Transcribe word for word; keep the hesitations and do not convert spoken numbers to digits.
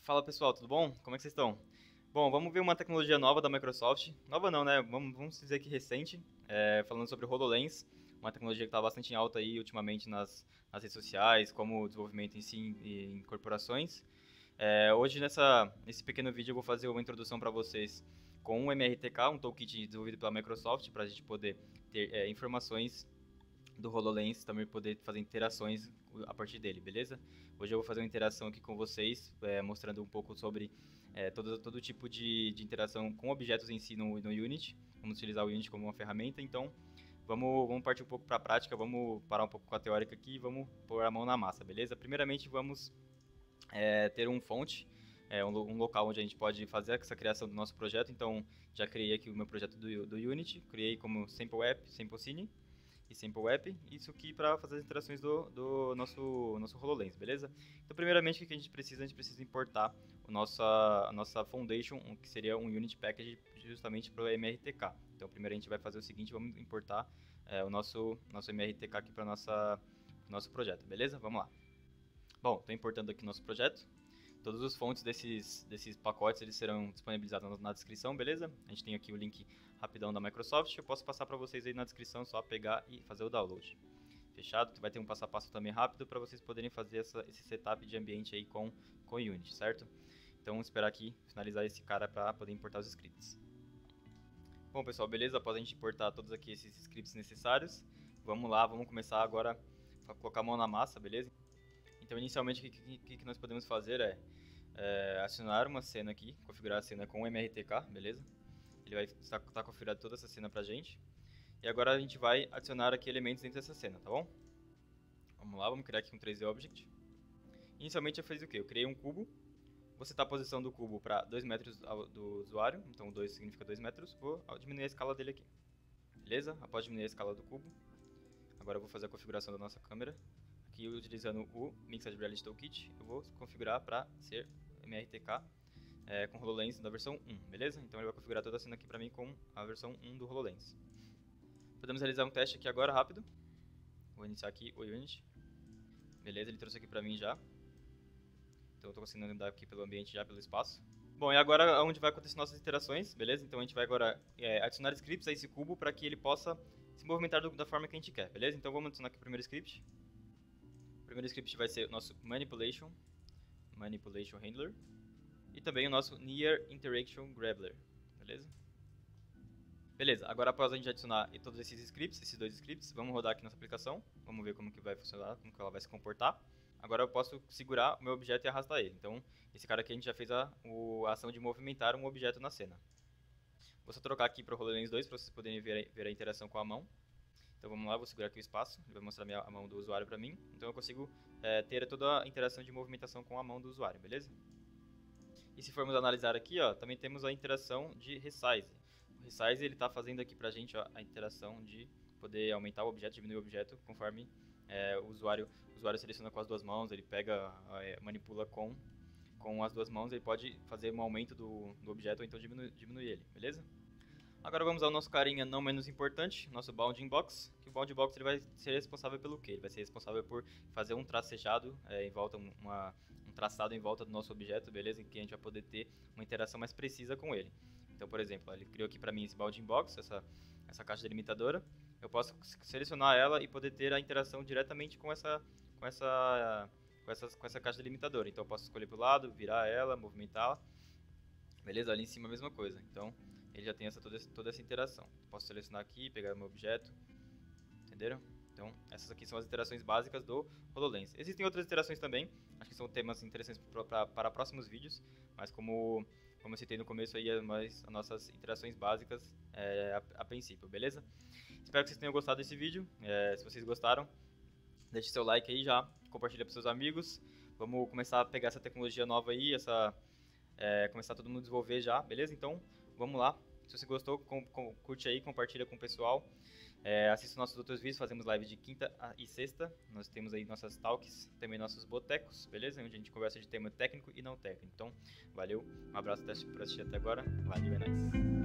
Fala pessoal, tudo bom? Como é que vocês estão? Bom, vamos ver uma tecnologia nova da Microsoft. Nova não, né? Vamos, vamos dizer que recente. É, falando sobre o HoloLens, uma tecnologia que está bastante em alta aí ultimamente nas, nas redes sociais, como o desenvolvimento em si em, em corporações. É, hoje nessa, nesse pequeno vídeo eu vou fazer uma introdução para vocês com um M R T K, um toolkit desenvolvido pela Microsoft, para a gente poder ter é, informações do HoloLens, também poder fazer interações a partir dele, beleza? Hoje eu vou fazer uma interação aqui com vocês, é, mostrando um pouco sobre é, todo, todo tipo de, de interação com objetos em si no, no Unity. Vamos utilizar o Unity como uma ferramenta, então vamos, vamos partir um pouco para a prática, vamos parar um pouco com a teórica aqui e vamos pôr a mão na massa, beleza? Primeiramente vamos é, ter um fonte, é, um, um local onde a gente pode fazer essa criação do nosso projeto. Então já criei aqui o meu projeto do, do Unity, criei como Sample App, Sample Scene e Sample App, isso aqui para fazer as interações do, do nosso, nosso HoloLens, beleza? Então primeiramente o que a gente precisa? A gente precisa importar o nossa, a nossa Foundation, que seria um Unity Package justamente para o M R T K. Então primeiro a gente vai fazer o seguinte, vamos importar é, o nosso, nosso M R T K aqui para o nosso projeto, beleza? Vamos lá. Bom, estou importando aqui nosso projeto. Todas as fontes desses, desses pacotes eles serão disponibilizados na, na descrição, beleza? A gente tem aqui o link rapidão da Microsoft, eu posso passar para vocês aí na descrição, só pegar e fazer o download. Fechado? Vai ter um passo a passo também rápido para vocês poderem fazer essa, esse setup de ambiente aí com, com o Unity, certo? Então vamos esperar aqui finalizar esse cara para poder importar os scripts. Bom pessoal, beleza? Após a gente importar todos aqui esses scripts necessários, vamos lá, vamos começar agora a colocar a mão na massa, beleza? Então inicialmente o que, que, que nós podemos fazer é É, acionar uma cena aqui, configurar a cena com o M R T K, beleza? Ele vai estar tá configurado toda essa cena pra gente. E agora a gente vai adicionar aqui elementos dentro dessa cena, tá bom? Vamos lá, vamos criar aqui um três D Object. Inicialmente eu fiz o que? Eu criei um cubo. Vou setar a posição do cubo para dois metros do usuário, então dois significa dois metros. Vou diminuir a escala dele aqui. Beleza? Após diminuir a escala do cubo, agora eu vou fazer a configuração da nossa câmera. Aqui utilizando o Mixed Reality Toolkit, eu vou configurar para ser M R T K é, com HoloLens da versão um, beleza? Então ele vai configurar toda a cena aqui para mim com a versão um do HoloLens. Podemos realizar um teste aqui agora, rápido. Vou iniciar aqui o Unity. Beleza, ele trouxe aqui para mim já. Então eu estou conseguindo andar aqui pelo ambiente já, pelo espaço. Bom, e agora é onde vai acontecer nossas interações, beleza? Então a gente vai agora é, adicionar scripts a esse cubo para que ele possa se movimentar do, da forma que a gente quer, beleza? Então vamos adicionar aqui o primeiro script. O primeiro script vai ser o nosso Manipulation, Manipulation Handler, e também o nosso Near Interaction Grabbler, beleza? Beleza, agora após a gente adicionar todos esses scripts, esses dois scripts, vamos rodar aqui nossa aplicação, vamos ver como que vai funcionar, como que ela vai se comportar. Agora eu posso segurar o meu objeto e arrastar ele. Então, esse cara aqui a gente já fez a, a ação de movimentar um objeto na cena. Vou só trocar aqui para o HoloLens dois para vocês poderem ver a, ver a interação com a mão. Então vamos lá, vou segurar aqui o espaço, ele vai mostrar minha, a mão do usuário para mim. Então eu consigo é, ter toda a interação de movimentação com a mão do usuário, beleza? E se formos analisar aqui, ó, também temos a interação de resize. O resize ele está fazendo aqui para a gente ó, a interação de poder aumentar o objeto, diminuir o objeto, conforme é, o, usuário, o usuário seleciona com as duas mãos, ele pega, é, manipula com, com as duas mãos, ele pode fazer um aumento do, do objeto ou então diminuir, diminuir ele, beleza? Agora vamos ao nosso carinha não menos importante, nosso Bounding Box, que o Bounding Box ele vai ser responsável pelo quê? Ele vai ser responsável por fazer um tracejado é, em volta, uma, um traçado em volta do nosso objeto, beleza? Em que a gente vai poder ter uma interação mais precisa com ele. Então, por exemplo, ele criou aqui para mim esse Bounding Box, essa, essa caixa delimitadora. Eu posso selecionar ela e poder ter a interação diretamente com essa, com essa, com essa, com essa caixa delimitadora. Então eu posso escolher para o lado, virar ela, movimentá-la. Beleza? Ali em cima a mesma coisa. Então ele já tem essa, toda, toda essa interação. Posso selecionar aqui, pegar o meu objeto, entenderam? Então essas aqui são as interações básicas do HoloLens. Existem outras interações também, acho que são temas interessantes pra, pra, para próximos vídeos, mas como, como eu citei no começo aí, é mais as nossas interações básicas é, a, a princípio, beleza? Espero que vocês tenham gostado desse vídeo, é, se vocês gostaram, deixe seu like aí já, compartilha para seus amigos, vamos começar a pegar essa tecnologia nova aí, essa, é, começar todo mundo a desenvolver já, beleza? Então vamos lá. Se você gostou, com, com, curte aí, compartilha com o pessoal. É, assista nossos outros vídeos, fazemos live de quinta e sexta. Nós temos aí nossas talks, também nossos botecos, beleza? Onde a gente conversa de tema técnico e não técnico. Então, valeu, um abraço por assistir até agora. Valeu, é nóis.